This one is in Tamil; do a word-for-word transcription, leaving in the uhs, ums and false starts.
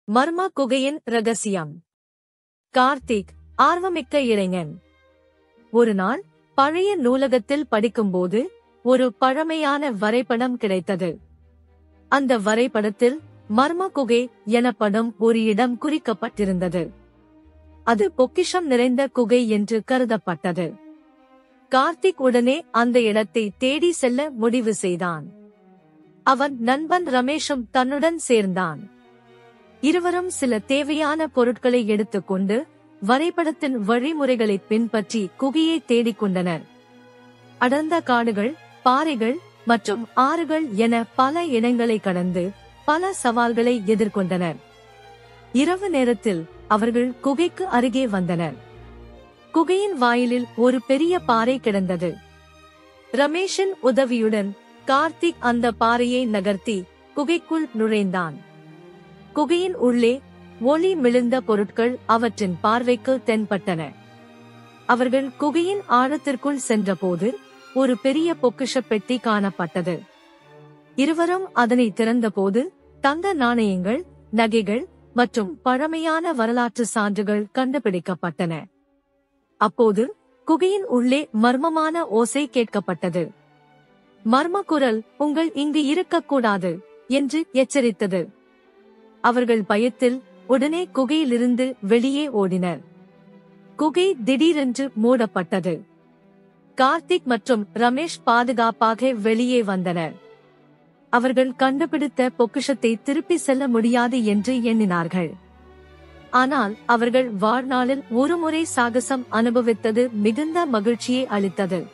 மர்ம குகையின் ரகசியம். கார்த்திக் ஆர்வமிக்க இளைஞன். ஒரு நாள் பழைய நூலகத்தில் படிக்கும்போது ஒரு பழமையான வரைபடம் கிடைத்தது. அந்த வரைபடத்தில் மர்ம குகை எனப்படும் ஒரு இடம் குறிக்கப்பட்டிருந்தது. அது பொக்கிஷம் நிறைந்த குகை என்று கருதப்பட்டது. கார்த்திக் உடனே அந்த இடத்தை தேடி செல்ல முடிவு செய்தான். அவன் நண்பன் ரமேஷும் தன்னுடன் சேர்ந்தான். இருவரும் சில தேவையான பொருட்களை எடுத்துக்கொண்டு வரைபடத்தின் வழிமுறைகளை பின்பற்றி குகையை தேடிக்கொண்டனர். அடர்ந்த காடுகள், பாறைகள் மற்றும் ஆறுகள் என பல இடங்களை கடந்து பல சவால்களை எதிர்கொண்டனர். இரவு நேரத்தில் அவர்கள் குகைக்கு அருகே வந்தனர். குகையின் வாயிலில் ஒரு பெரிய பாறை கிடந்தது. ரமேஷின் உதவியுடன் கார்த்திக் அந்த பாறையை நகர்த்தி குகைக்குள் நுழைந்தான். குகையின் உள்ளே ஒளி மிளிர்ந்த பொருட்கள் அவற்றின் பார்வைக்கு தென்பட்டன. அவர்கள் குகையின் ஆழத்திற்குள் சென்றபோது ஒரு பெரிய பொக்கிஷ பெட்டி காணப்பட்டது. இருவரும் அதனை திறந்தபோது தங்க நாணயங்கள், நகைகள் மற்றும் பழமையான வரலாற்று சான்றுகள் கண்டுபிடிக்கப்பட்டன. அப்போது குகையின் உள்ளே மர்மமான ஓசை கேட்கப்பட்டது. மர்ம குரல் உங்கள் இங்கு இருக்கக்கூடாது என்று எச்சரித்தது. அவர்கள் பயத்தில் உடனே குகையிலிருந்து வெளியே ஓடினர். குகை திடீரென்று மூடப்பட்டது. கார்த்திக் மற்றும் ரமேஷ் பாதுகாப்பாக வெளியே வந்தனர். அவர்கள் கண்டுபிடித்த பொக்கிஷத்தை திருப்பி செல்ல முடியாது என்று எண்ணினார்கள். ஆனால் அவர்கள் வாழ்நாளில் ஒருமுறை சாகசம் அனுபவித்தது மிகுந்த மகிழ்ச்சியை அளித்தது.